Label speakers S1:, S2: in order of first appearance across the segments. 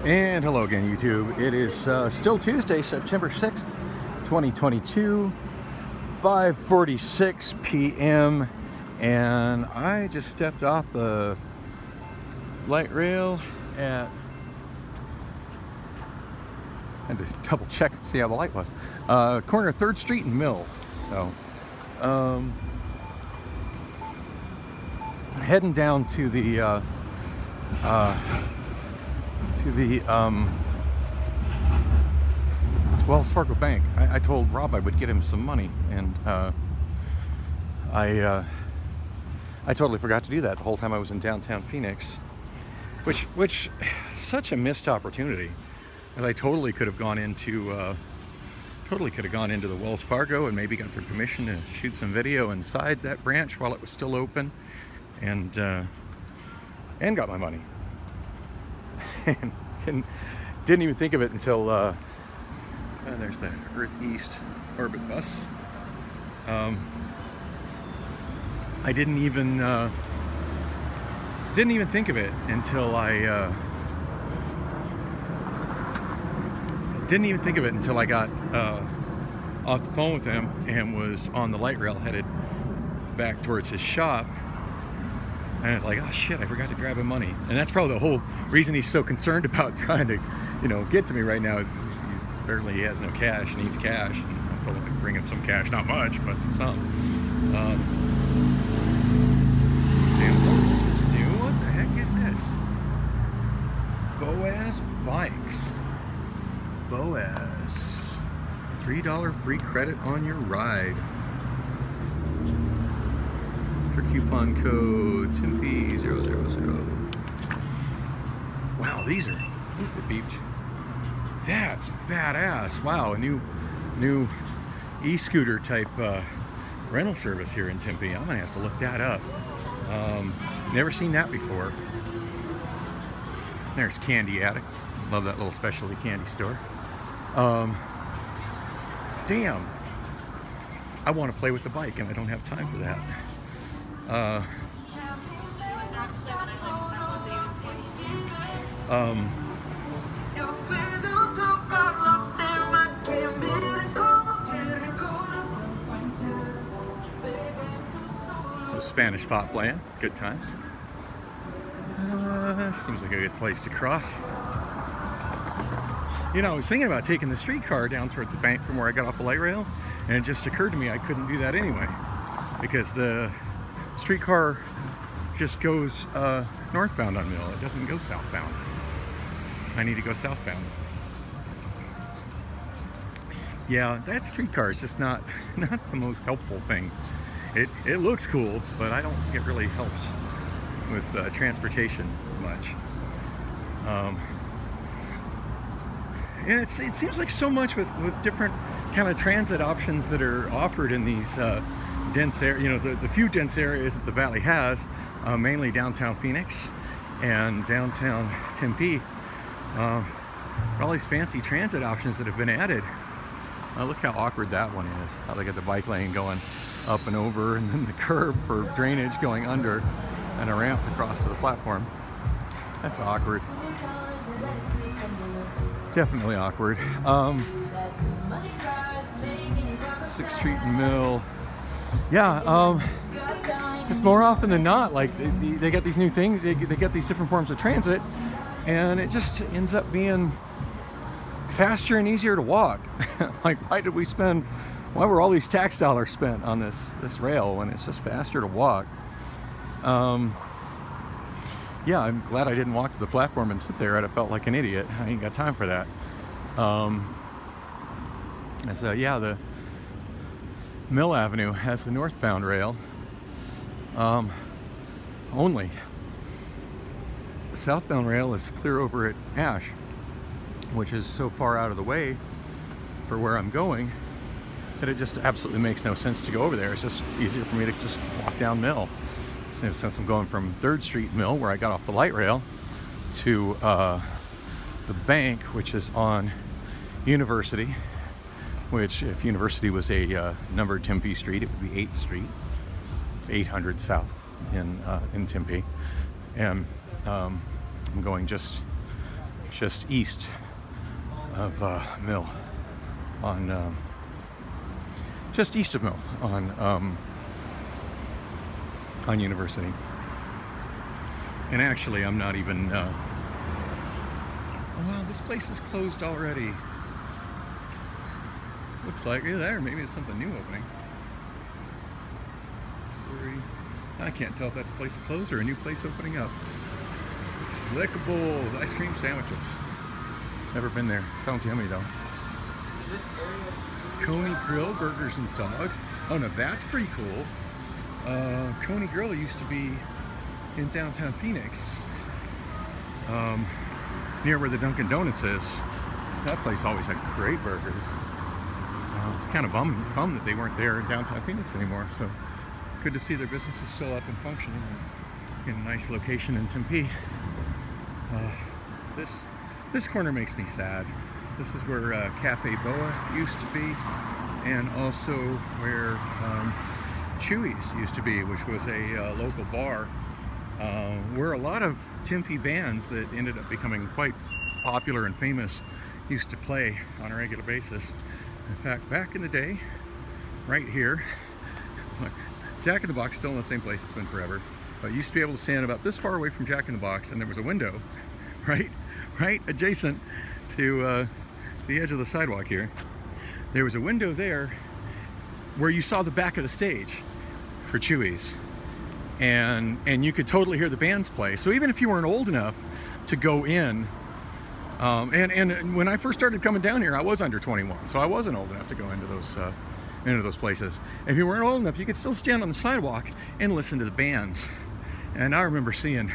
S1: And hello again, YouTube. It is still Tuesday, September 6th, 2022, 5:46 p.m. And I just stepped off the light rail at, I had to double check and see how the light was, corner of 3rd Street and Mill. So, heading down to the Wells Fargo Bank. I told Rob I would get him some money, and I totally forgot to do that the whole time I was in downtown Phoenix, which such a missed opportunity. As I totally could have gone into the Wells Fargo and maybe got their permission to shoot some video inside that branch while it was still open, and got my money. And didn't even think of it until there's the Earth East orbit bus. I didn't even think of it until I got off the phone with him and was on the light rail headed back towards his shop. And it's like, oh shit, I forgot to grab him money. And that's probably the whole reason he's so concerned about trying to, get to me right now, is he has no cash, needs cash. And I told him to bring him some cash, not much, but some. What the heck is this? Boaz Bikes. Boaz. $3 free credit on your ride. Coupon code Tempe 000. Wow, these are beeped. That's badass. Wow, a new e-scooter type rental service here in Tempe. I'm gonna have to look that up. Never seen that before. There's Candy Attic. Love that little specialty candy store. Damn, I want to play with the bike and I don't have time for that. Spanish pop playing, good times. Seems like a good place to cross. I was thinking about taking the streetcar down towards the bank from where I got off the light rail, and it just occurred to me I couldn't do that anyway, because the streetcar just goes northbound on Mill. It doesn't go southbound. I need to go southbound. Yeah, that streetcar is just not the most helpful thing. It looks cool, but I don't think it really helps with transportation much. And it seems like so much with different kind of transit options that are offered in these dense area, the few dense areas that the valley has, mainly downtown Phoenix and downtown Tempe. All these fancy transit options that have been added. Look how awkward that one is. How they got the bike lane going up and over, and then the curb for drainage going under, and a ramp across to the platform. That's awkward. Definitely awkward. 6th Street and Mill. Yeah, just more often than not, like they got these new things, they get these different forms of transit, and it just ends up being faster and easier to walk. Like, why were all these tax dollars spent on this rail when it's just faster to walk? Yeah, I'm glad I didn't walk to the platform and sit there. I'd have felt like an idiot. I ain't got time for that. So yeah, the Mill Avenue has the northbound rail only. The southbound rail is clear over at Ash, which is so far out of the way for where I'm going that it just absolutely makes no sense to go over there. It's just easier for me to just walk down Mill. Since I'm going from 3rd Street Mill, where I got off the light rail, to the bank, which is on University, which if University was a numbered Tempe Street, it would be 8th Street. It's 800 South in Tempe. And I'm going just just east of Mill on just east of Mill on University. And actually, I'm not even. Oh wow, this place is closed already. Looks like there. Maybe it's something new opening. Sorry, I can't tell if that's a place that's closed or a new place opening up. Slickables ice cream sandwiches. Never been there. Sounds yummy though. Coney Grill burgers and dogs. Oh no, that's pretty cool. Coney Grill used to be in downtown Phoenix, near where the Dunkin' Donuts is. That place always had great burgers. It's kind of bummed that they weren't there in downtown Phoenix anymore. So good to see their business is still up and functioning in a nice location in Tempe. This corner makes me sad. This is where Cafe Boa used to be, and also where Chewy's used to be, which was a local bar where a lot of Tempe bands that ended up becoming quite popular and famous used to play on a regular basis. In fact, back in the day, right here, Jack in the Box still in the same place it's been forever, but you used to be able to stand about this far away from Jack in the Box, and there was a window right adjacent to the edge of the sidewalk here. There was a window there where you saw the back of the stage for Chewy's, and you could totally hear the bands play. So even if you weren't old enough to go in, and when I first started coming down here, I was under 21, so I wasn't old enough to go into those places. If you weren't old enough, you could still stand on the sidewalk and listen to the bands. And I remember seeing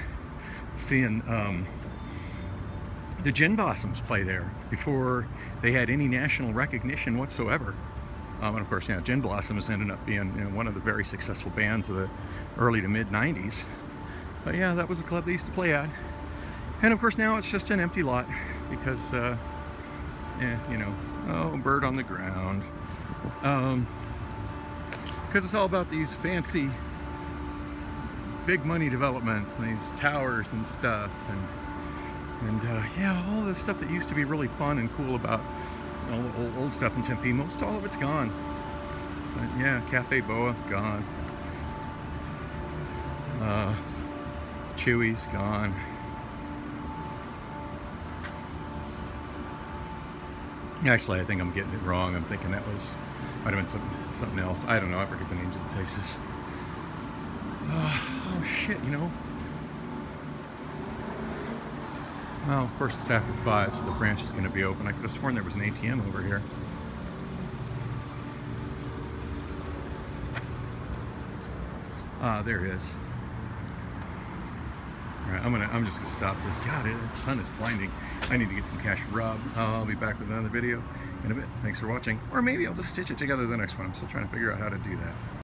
S1: the Gin Blossoms play there before they had any national recognition whatsoever. And of course, yeah, Gin Blossoms ended up being one of the very successful bands of the early to mid 90s. But yeah, that was a club they used to play at. And of course now it's just an empty lot because, you know, oh, bird on the ground. Because it's all about these fancy, big money developments and these towers and stuff, and yeah, all the stuff that used to be really fun and cool about old stuff in Tempe. Most all of it's gone. But yeah, Cafe Boa gone. Chewy's gone. Actually, I think I'm getting it wrong. I'm thinking that might have been something else. I don't know. I forget the names of the places. Oh shit, you know. Well, of course it's after 5, so the branch is going to be open. I could have sworn there was an ATM over here. There it is. All right, I'm just gonna stop this. God, the sun is blinding. I need to get some cash for Rob. I'll be back with another video in a bit. Thanks for watching. Or maybe I'll just stitch it together the next one. I'm still trying to figure out how to do that.